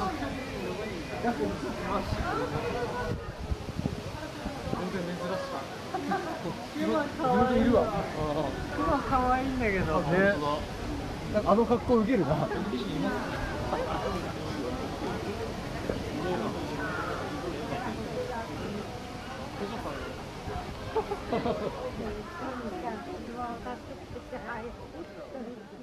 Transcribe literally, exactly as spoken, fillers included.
珍しかった。 クマ可愛い。 いるわ。 クマ可愛いんだけど。 ね。なんかあの格好ウケるな。 一番分かってきて